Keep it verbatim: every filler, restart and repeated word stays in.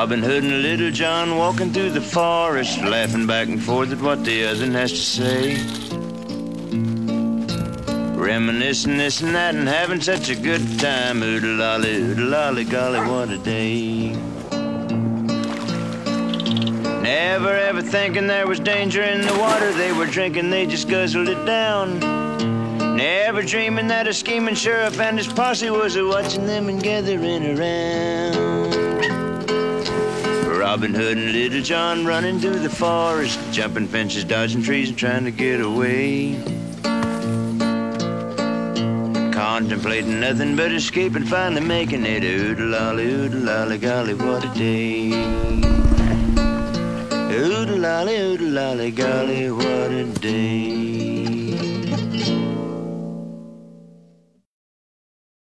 Robin Hood and Little John walking through the forest, laughing back and forth at what the other has to say. Reminiscing this and that and having such a good time. Oodle-lolly, oodle-lolly, golly, what a day. Never ever thinking there was danger in the water they were drinking, they just guzzled it down. Never dreaming that a scheming sheriff and his posse was a-watching them and gathering around. Robin Hood and Little John running through the forest, jumping fences, dodging trees and trying to get away. Contemplating nothing but escape and finally making it. Oodle-lolly, oodle-lolly, golly, what a day. Oodle-lolly, oodle-lolly, golly, what a day.